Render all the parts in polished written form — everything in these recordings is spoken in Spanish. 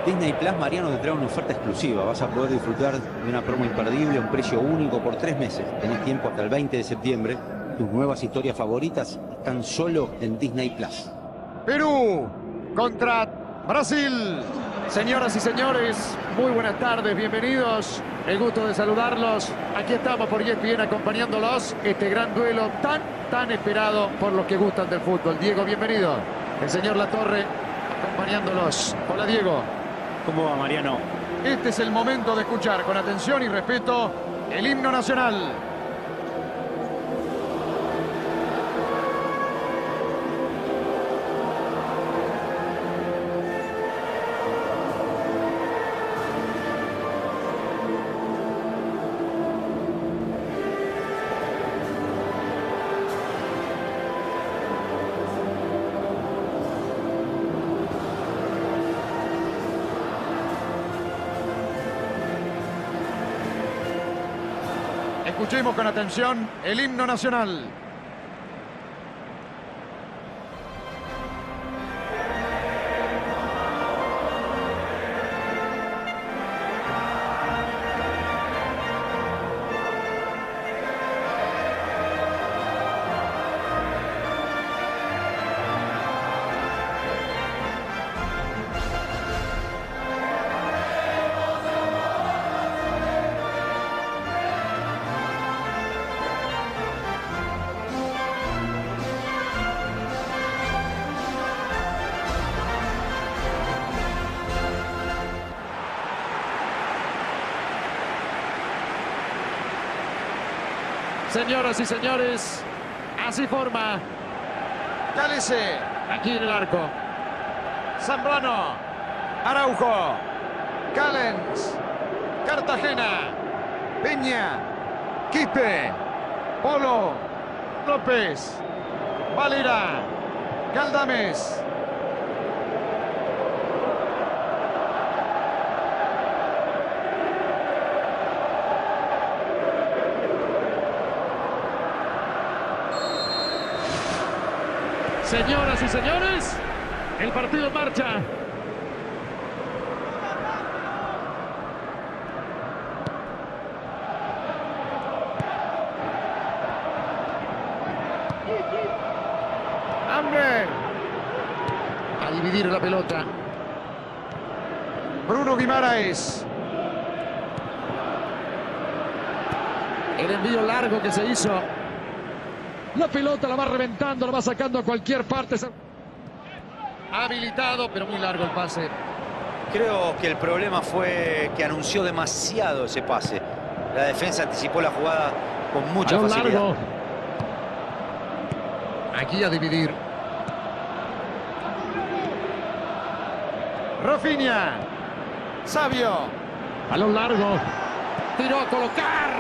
Disney Plus, Mariano, te trae una oferta exclusiva. Vas a poder disfrutar de una promo imperdible, un precio único por 3 meses. Tenés tiempo hasta el 20 de septiembre. Tus nuevas historias favoritas están solo en Disney Plus. Perú contra Brasil. Señoras y señores, muy buenas tardes, bienvenidos. El gusto de saludarlos. Aquí estamos por ESPN acompañándolos. Este gran duelo tan esperado por los que gustan del fútbol. Diego, bienvenido. El señor Latorre acompañándolos. Hola, Diego. ¿Cómo va, Mariano? Este es el momento de escuchar con atención y respeto el himno nacional. Escuchemos con atención el himno nacional. Señoras y señores, así forma. Cálice. Aquí en el arco. Zambrano. Araujo. Callens. Cartagena. Peña. Quispe. Polo. López. Valera. Galdames. Señoras y señores, el partido en marcha. Hambre. A dividir la pelota. Bruno Guimaraes. El envío largo que se hizo. La pelota la va reventando, la va sacando a cualquier parte. Habilitado, pero muy largo el pase. Creo que el problema fue que anunció demasiado ese pase. La defensa anticipó la jugada con mucha Balón facilidad. largo. Aquí a dividir. Rafinha. Sabio. Balón largo. Tiró a colocar.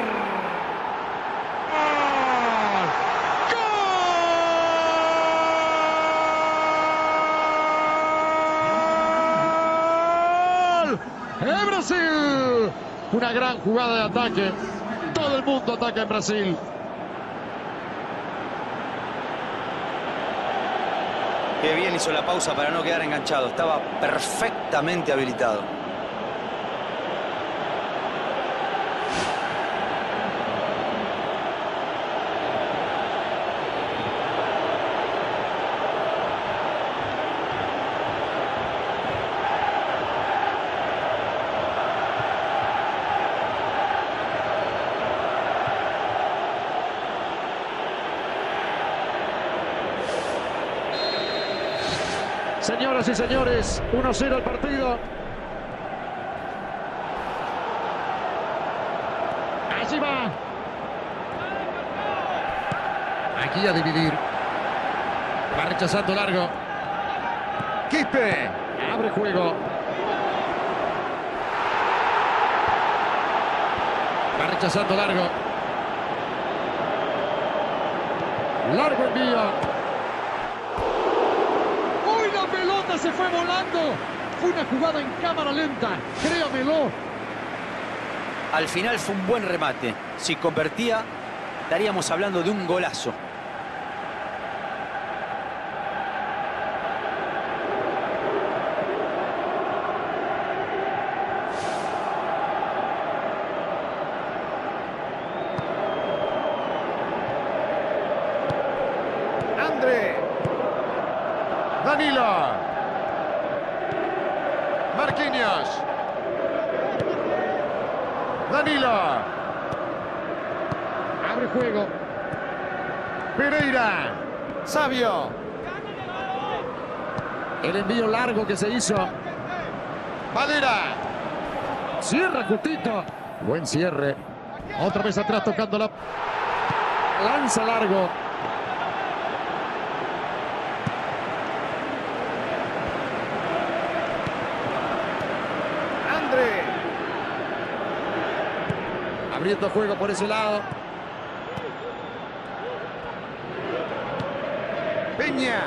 ¡gol! Brasil! Una gran jugada de ataque. Todo el mundo ataca en Brasil. Qué bien hizo la pausa para no quedar enganchado. Estaba perfectamente habilitado. Señoras y señores, 1-0 el partido. Allí va. Aquí a dividir. Va rechazando largo. Quispe. Abre juego. Va rechazando largo. Largo envío. Se fue volando. Fue una jugada en cámara lenta. Créamelo. Al final fue un buen remate. Si convertía, estaríamos hablando de un golazo. Danilo. Marquinhos. Danilo. Abre juego. Pereira. Sabio. El envío largo que se hizo. Valera. Cierra justito. Buen cierre. Otra vez atrás tocando la... Lanza largo. André. Abriendo juego por ese lado. Peña.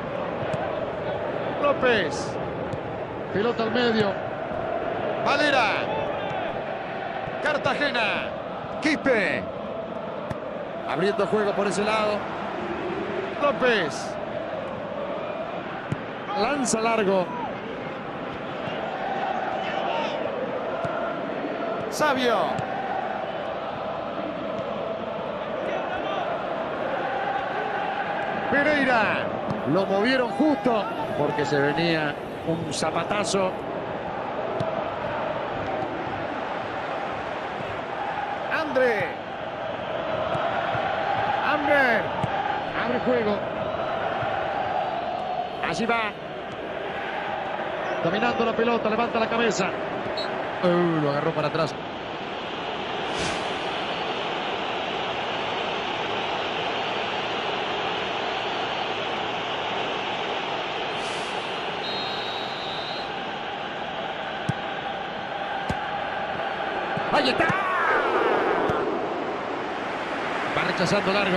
López. Pelota al medio. Valera. Cartagena. Quispe. Abriendo juego por ese lado. López. Lanza largo. Sabio. Pereira. Lo movieron justo porque se venía un zapatazo. André. Amber. Abre juego. Allí va. Dominando la pelota, levanta la cabeza. Lo agarró para atrás. ¡Ahí está! Va rechazando largo.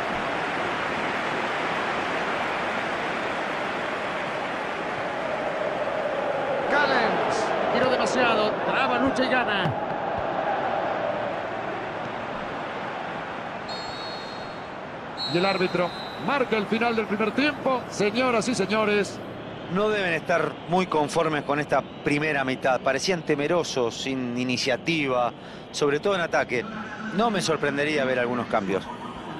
Callens. Tiró demasiado. Traba, lucha y gana. Y el árbitro marca el final del primer tiempo. Señoras y señores. No deben estar muy conformes con esta primera mitad. Parecían temerosos, sin iniciativa, sobre todo en ataque. No me sorprendería ver algunos cambios.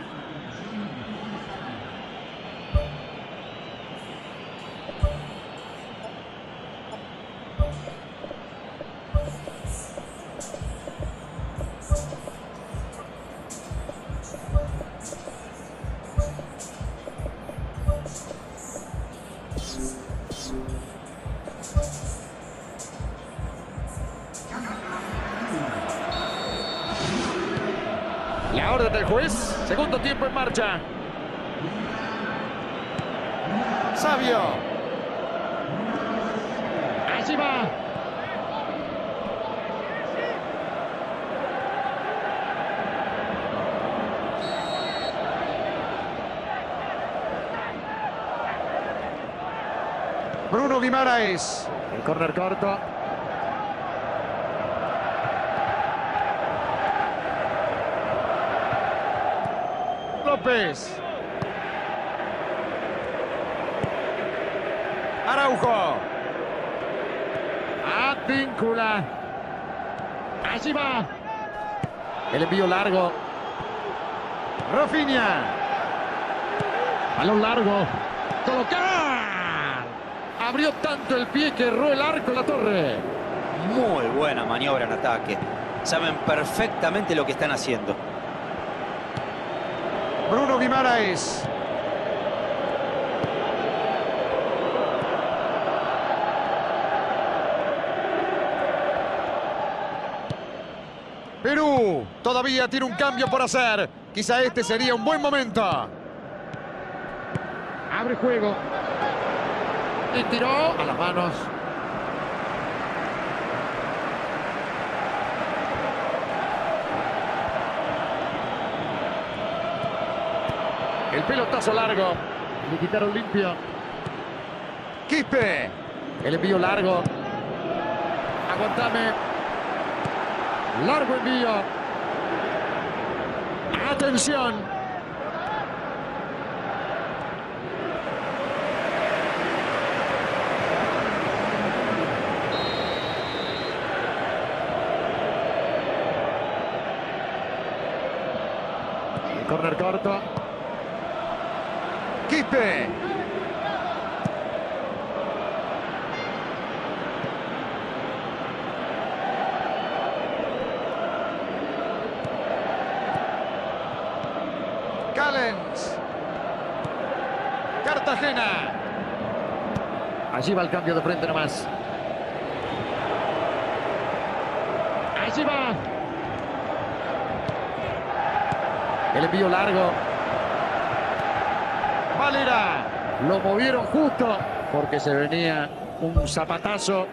La orden del juez. Segundo tiempo en marcha. Sabio. Allí va. Bruno Guimaraes. El córner corto. López. Araujo. Advíncula. Allí va. El envío largo. Rafinha. Balón largo. Colocar. Abrió tanto el pie que erró el arco en la torre. Muy buena maniobra en ataque. Saben perfectamente lo que están haciendo. Bruno Guimaraes. Perú todavía tiene un cambio por hacer. Quizá este sería un buen momento. Abre juego. Y tiró a las manos. El pelotazo largo. Le quitaron limpio. Quispe. El envío largo. Aguantame. Largo envío. Atención. El córner corto. Quispe. Callens. Cartagena. Allí va el cambio de frente nomás. Allí va. El envío largo. Valera. Lo movieron justo porque se venía un zapatazo.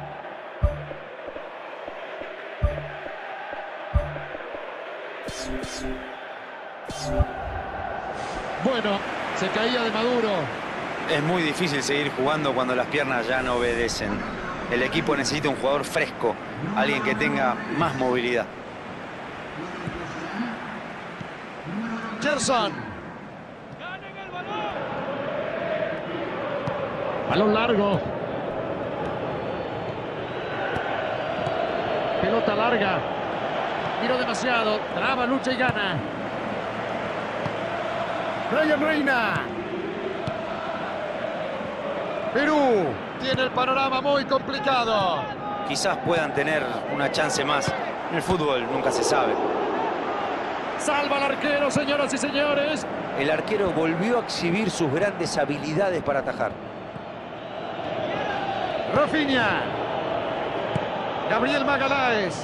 Bueno, se caía de Maduro. Es muy difícil seguir jugando cuando las piernas ya no obedecen. El equipo necesita un jugador fresco, alguien que tenga más movilidad. Gerson. Balón largo. Pelota larga. Tiró demasiado. Traba, lucha y gana. Brian Reina. Perú tiene el panorama muy complicado. Quizás puedan tener una chance más. En el fútbol nunca se sabe. Salva al arquero, señoras y señores. El arquero volvió a exhibir sus grandes habilidades para atajar. Rafinha. Gabriel Magaláes.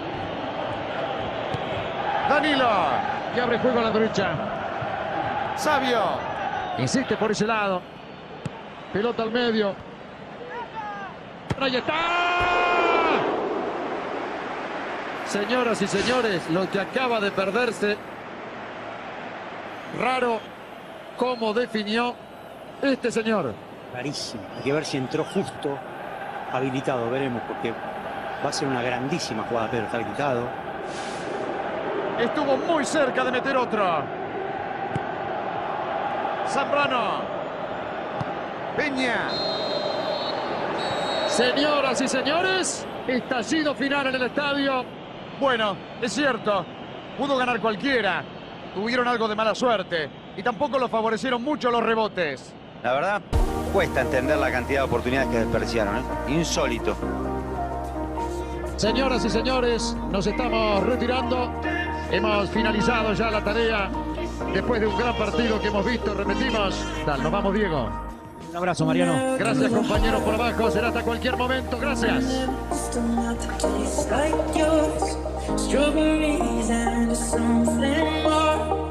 Danilo. Y abre juego a la derecha. Sabio. Insiste por ese lado. Pelota al medio. ¡Ahí está! Señoras y señores, lo que acaba de perderse. Raro cómo definió este señor. Clarísimo. Hay que ver si entró justo habilitado. Veremos, porque va a ser una grandísima jugada, pero está habilitado. Estuvo muy cerca de meter otro. Zambrano. Peña. Señoras y señores, estallido final en el estadio. Bueno, es cierto. Pudo ganar cualquiera. Tuvieron algo de mala suerte. Y tampoco lo favorecieron mucho los rebotes. La verdad, cuesta entender la cantidad de oportunidades que desperdiciaron, ¿eh? Insólito. Señoras y señores, nos estamos retirando. Hemos finalizado ya la tarea después de un gran partido que hemos visto. Repetimos. Dale, nos vamos, Diego. Un abrazo, Mariano. Gracias, compañeros, por abajo. Será hasta cualquier momento. Gracias. Strawberries and something more.